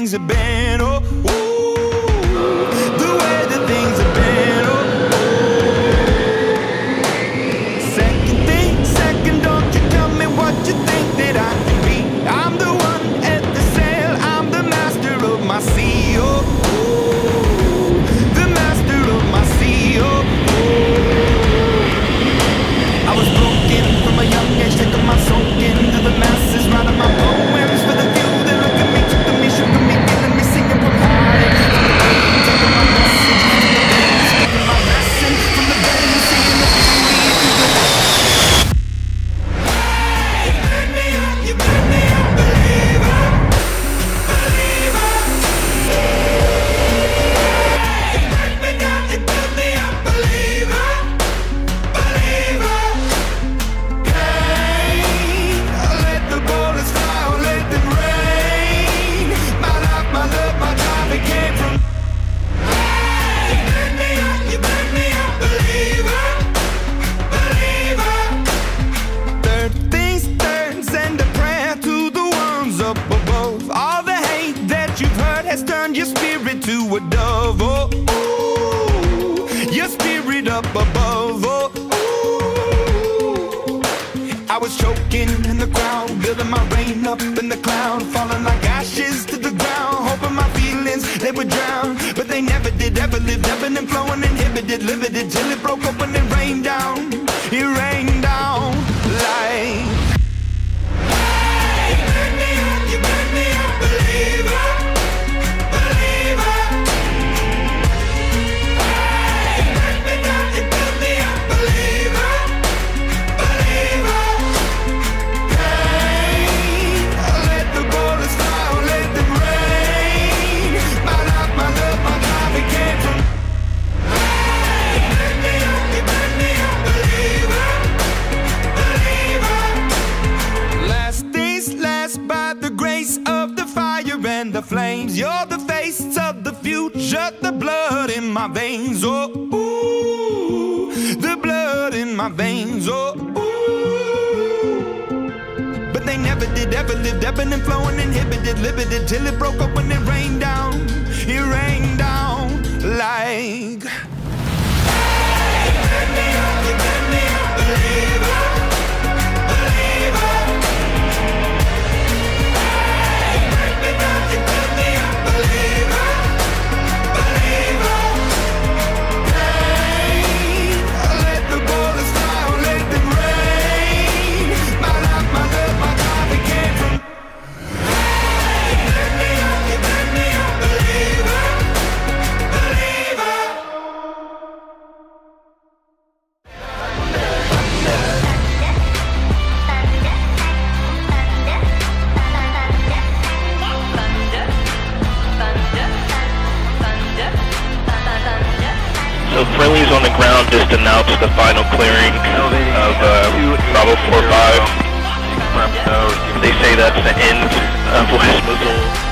things have been. Oh, ooh, the way that things have been. Oh, second, don't you tell me what you think that I can be. I'm the one at the sail, I'm the master of my sea. Oh, ooh, the master of my sea. Oh, I was broken from a young age, taking my soul into the masses, writing my poems for the few that look at me, took to me, shook at me, killing me, singing from heart. Taking my message to the veins, speaking my lesson from the veins, seeing the beauty through the you made me a believer, believer. You made me down, you made me a believer, believer. Hey, let the bullets fly, let them rain. My life, my love, my drive, it came from. You made me a believer, believer. Third things third, send a prayer to the ones up above. All the hate that you've heard has turned your spirit to a dove. Oh, ooh, your spirit up above. Oh, ooh. I was choking in the crowd, building my rain up in the cloud, falling like ashes to the ground, hoping my feelings they would drown, but they never did. Ever lived, ebbing and flowing, inhibited, limited, till it broke up when it rained down. It rained down like. You made me a believer, believer. You made me down, you built me a believer, believer. Hey, let the bullets fly, let them rain. My life, my love, my drive, it came from. You made me a believer, believer. Last things last, by the grace of the fire and the flames. You're the face of the future, the blood in my veins. Oh, ooh, the blood in my veins. Oh, ooh. But they never did, ever lived, ebbing and flowing, inhibited, limited, till it broke up when it rained down. It rained down like. You made me a believer, believer. You made me down, you built me a believer, believer. Hey, let the bullets fly, let them rain. My life, my love, my drive, it came from. You made me a believer, believer. So friendlies on the ground just announced the final clearing of Bravo 4-5. They say that's the end of West Mosul.